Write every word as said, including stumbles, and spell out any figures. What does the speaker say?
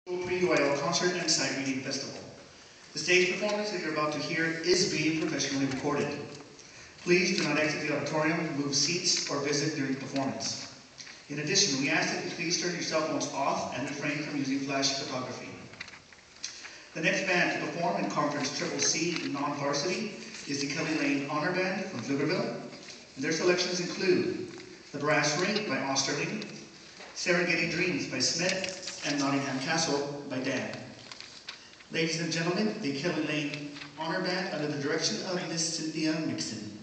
U I L Concert and Sight Reading Festival. The stage performance that you're about to hear is being professionally recorded. Please do not exit the auditorium, move seats, or visit during the performance. In addition, we ask that you please turn your cell phones off and refrain from using flash photography. The next band to perform in Conference Triple C non-varsity is the Kelly Lane Honor Band from Pflugerville. And their selections include The Brass Ring by Osterling, Serengeti Dreams by Smith, and Nottingham Castle by Dan. Ladies and gentlemen, the Kelly Lane Honor Band under the direction of Miss Cynthia Mixon.